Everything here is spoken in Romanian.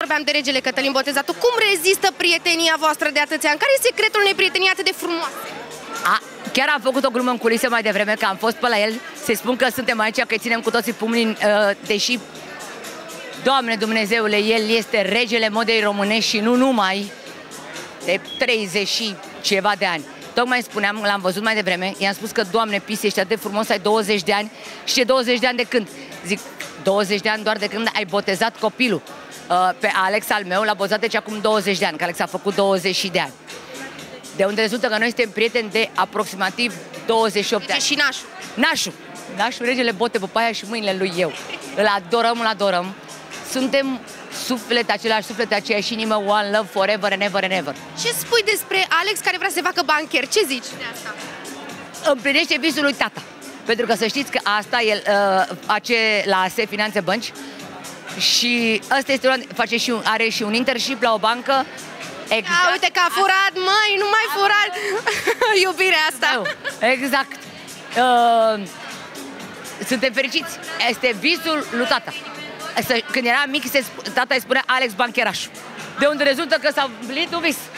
vorbeam de regele Cătălin Botezatul. Cum rezistă prietenia voastră de atâția ani? Care e secretul unei prietenii atât de frumoase? Chiar am făcut o glumă în culise mai devreme, că am fost pe la el. Să-i spun că suntem aici, că ținem cu toții pumnii, deși, Doamne Dumnezeule, el este regele modei românești și nu numai, de 30 și ceva de ani. Tocmai spuneam, l-am văzut mai devreme, i-am spus că, Doamne, Pisi, ești atât de frumos, ai 20 de ani. Și ce 20 de ani de când? Zic, 20 de ani doar de când ai botezat copilul. Pe Alex al meu l-a botezat deci acum 20 de ani, că Alex a făcut 20 de ani. De unde rezultă că noi suntem prieteni de aproximativ 28 de ani. Și nașul. Nașul, regele bote Popaia și mâinile lui eu. Îl adorăm. Suntem suflete, același suflete, aceeași inimă, one love, forever and ever and ever. Ce spui despre Alex care vrea să se facă bancher? Ce zici de asta? Împlinește visul lui tata. Pentru că să știți că asta el face la ASE Finanțe Bănci și ăsta este, are și un internship la o bancă. Exact. Uite că a furat, măi, nu mai furat. Iubirea asta. Exact. Suntem fericiți. Este visul lui tata. Când era mic, tata îi spunea Alex Bancheraș. De unde rezultă că s-a împlinit un vis.